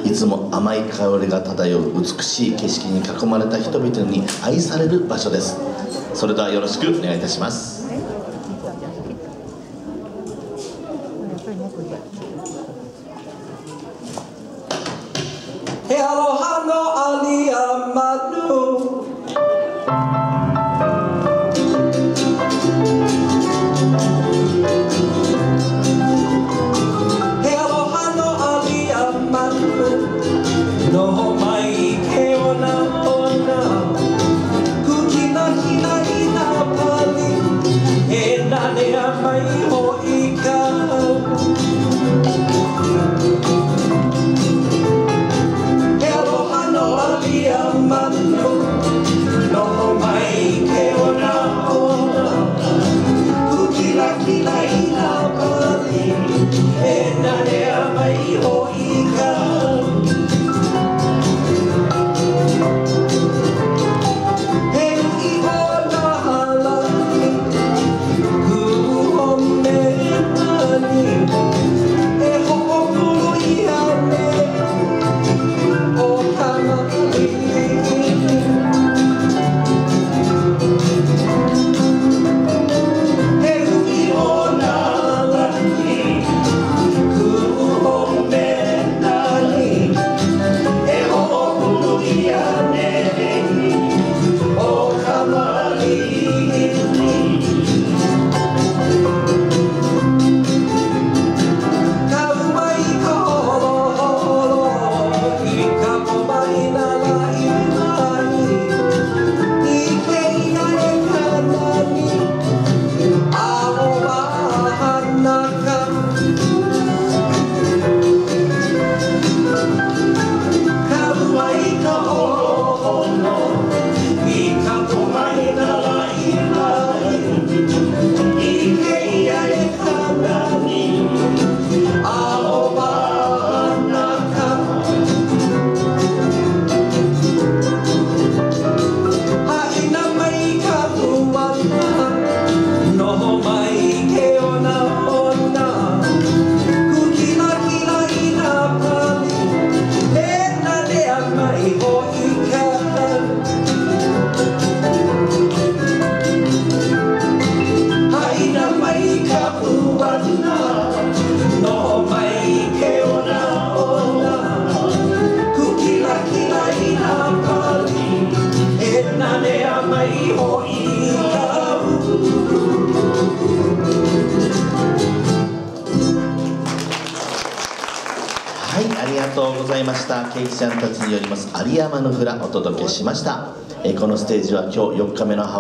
いつも甘い香りが漂う美しい景色に囲まれた人々に愛される場所です。それではよろしくお願いいたします。 Aloha no Aliamanu. Aloha no Aliamanu. No mai ke ona ona. Kukina hina hina pali. E nane a mai ho ika. はい、ありがとうございました。ケイキちゃんたちによります有山のフラお届けしました。このステージは今日4日目の